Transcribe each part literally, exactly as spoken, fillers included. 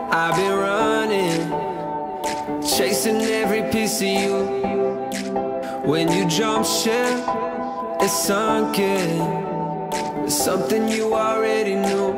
I've been running, chasing every piece of you. When you jump ship, it's sunken. It's something you already knew.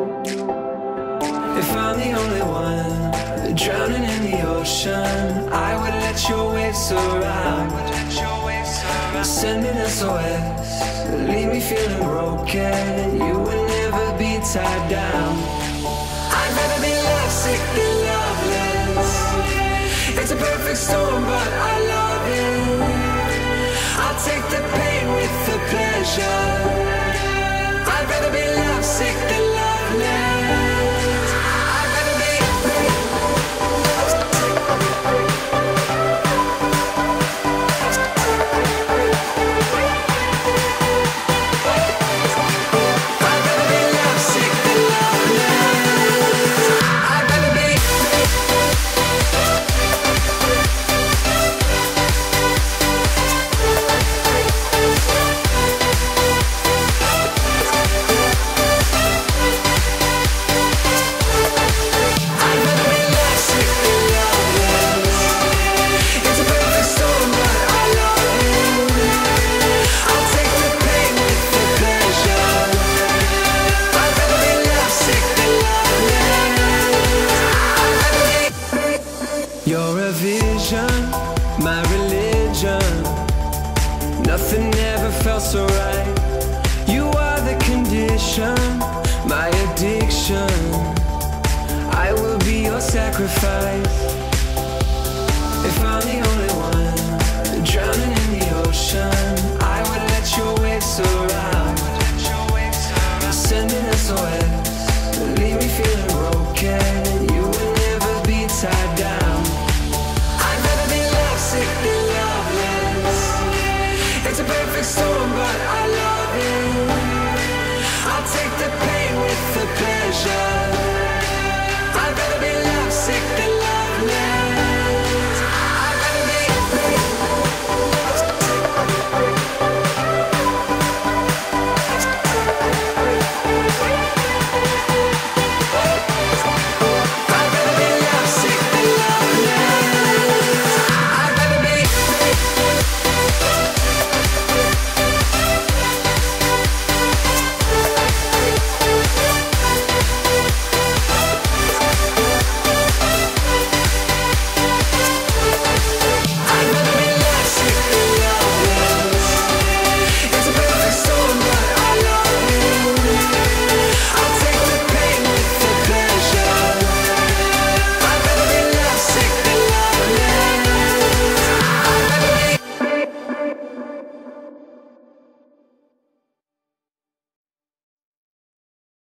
If I'm the only one drowning in the ocean, I would let your waves surround. Send me an S O S, leave me feeling broken. You will never be tied down. I'd rather be lovesick than loveless. It's a perfect storm, but I love it. I'll take the pain with the pleasure. I'd rather be lovesick than loveless. I'd rather be I'd rather be lovesick than loveless. I'd rather be You're a vision, my religion. Nothing ever felt so right. You are the condition, my addiction. I will be your sacrifice. If I'm the only one drowning in the ocean,